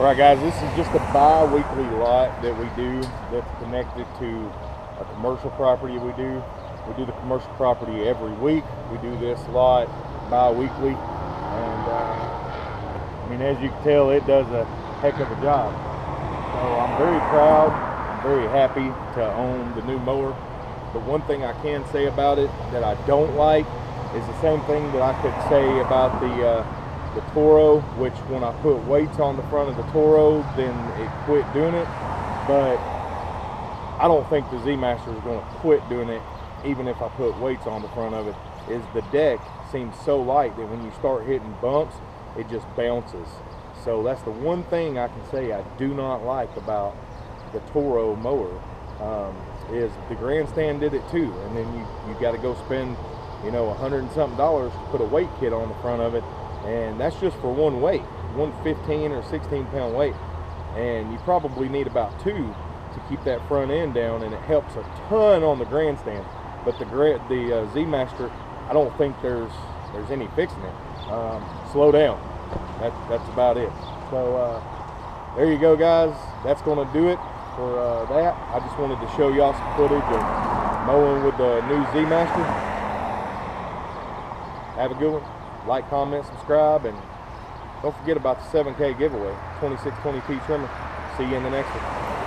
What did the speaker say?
All right, guys, this is just a bi-weekly lot that we do that's connected to a commercial property we do. We do the commercial property every week. We do this lot bi-weekly, and I mean, as you can tell, it does a heck of a job. So I'm very proud, I'm very happy to own the new mower. The one thing I can say about it that I don't like is the same thing that I could say about the Toro, which when I put weights on the front of the Toro, then it quit doing it. But I don't think the Z-Master is going to quit doing it even if I put weights on the front of it. Is the deck seems so light that when you start hitting bumps, it just bounces. So that's the one thing I can say I do not like about the Toro mower. Is the Grandstand did it too, and then you got to go spend, you know, $100 and something to put a weight kit on the front of it, and that's just for one weight, one 15 or 16 pound weight, and you probably need about 2 to keep that front end down, and it helps a ton on the Grandstand. But the Z-Master, I don't think there's any fixing it. Slow down. That's about it. So there you go, guys. That's going to do it for that. I just wanted to show y'all some footage of mowing with the new Z-Master. Have a good one. Like, comment, subscribe, and don't forget about the 7K giveaway, 2620T trimmer. See you in the next one.